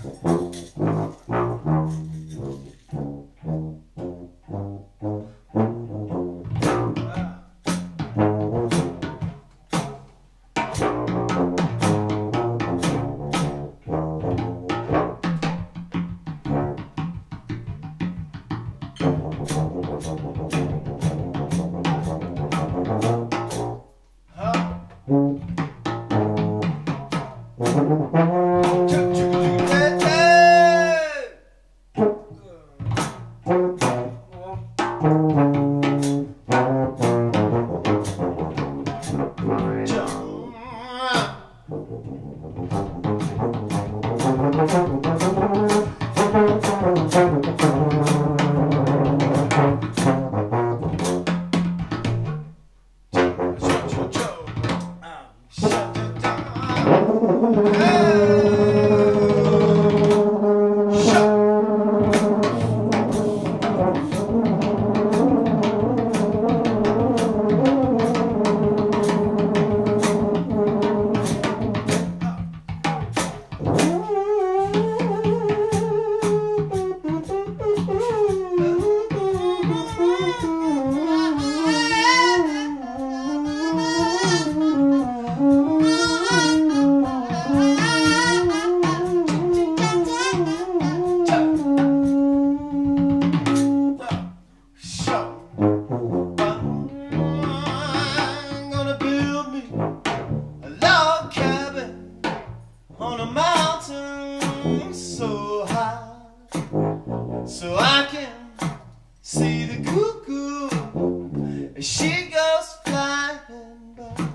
So I can see the cuckoo as she goes flying by.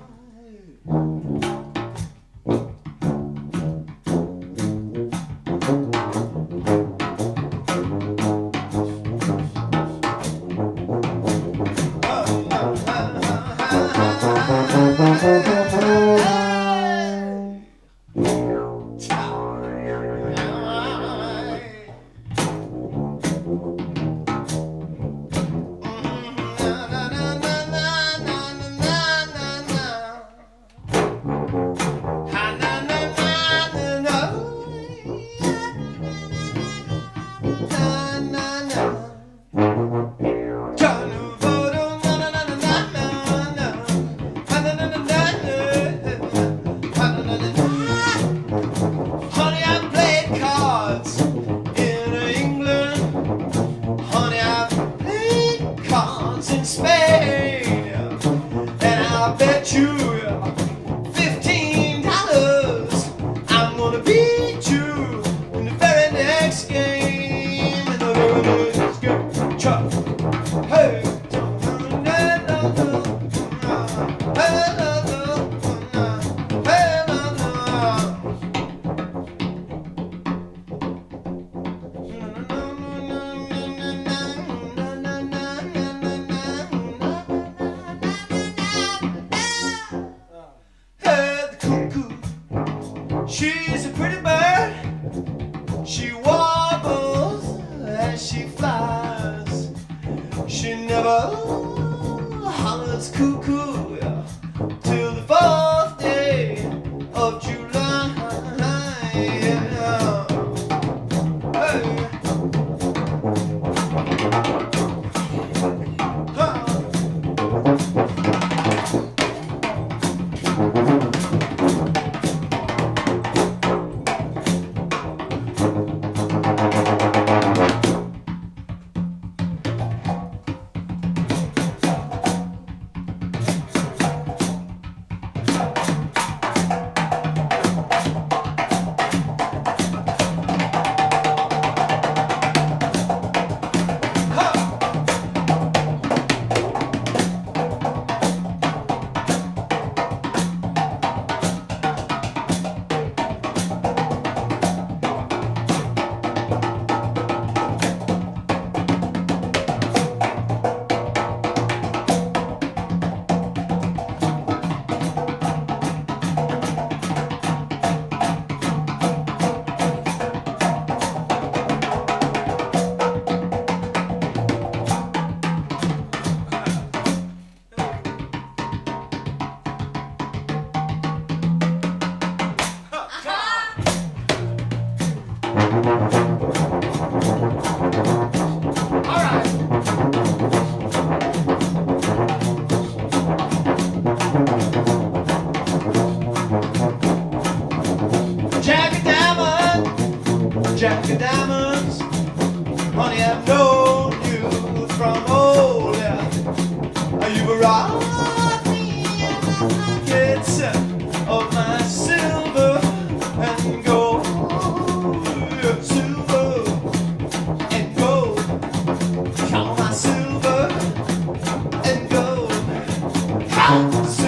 In Spain, and I bet you $15 I'm gonna beat you in the very next game. In the very next game, Chuck. Hey. She's a pretty bird. She warbles as she flies. She never hollers cuckoo till the 4th day of July. Jack of Diamonds, honey, I've known you from old. You've robbed me of my pockets, of my silver and gold, silver and gold, all my silver and gold.